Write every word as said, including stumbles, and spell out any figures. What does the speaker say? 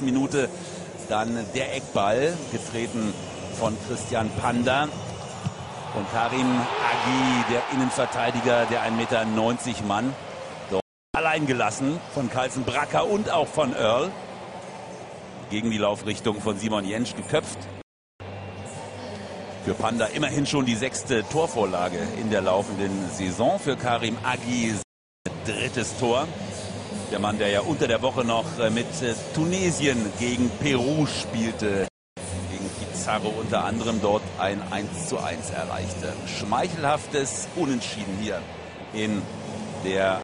fünfundvierzigsten Minute dann der Eckball, getreten von Christian Panda. Und Karim Aghi, der Innenverteidiger, der ein Meter neunzig Mann, dort allein gelassen von Carlsen Bracker und auch von Earl. Gegen die Laufrichtung von Simon Jensch geköpft. Für Panda immerhin schon die sechste Torvorlage in der laufenden Saison. Für Karim Aghi drittes Tor. Der Mann, der ja unter der Woche noch mit Tunesien gegen Peru spielte. Gegen Pizarro unter anderem dort ein eins zu eins erreichte. Schmeichelhaftes Unentschieden hier in der